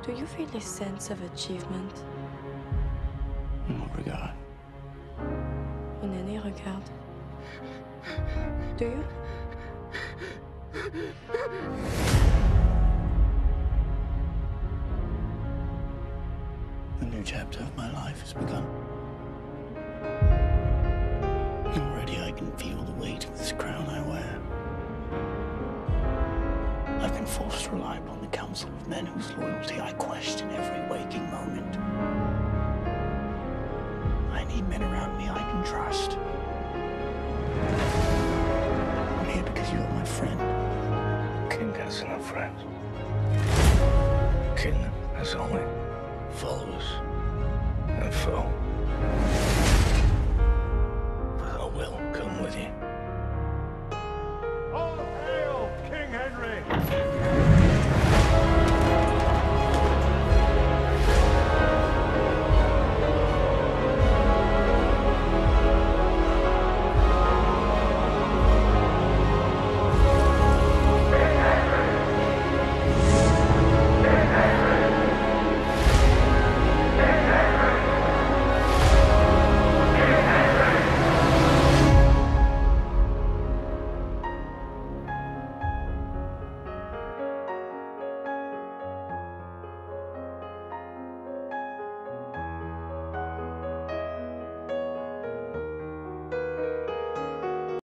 Do you feel a sense of achievement? In what regard? In any regard? Do you? A new chapter of my life has begun. Already I can feel the weight of this crown I wear. I've been forced to rely upon the counsel of men whose loyalty I question every waking moment. I need men around me I can trust. I'm here because you are my friend. King has no friends. King has only followers and foe.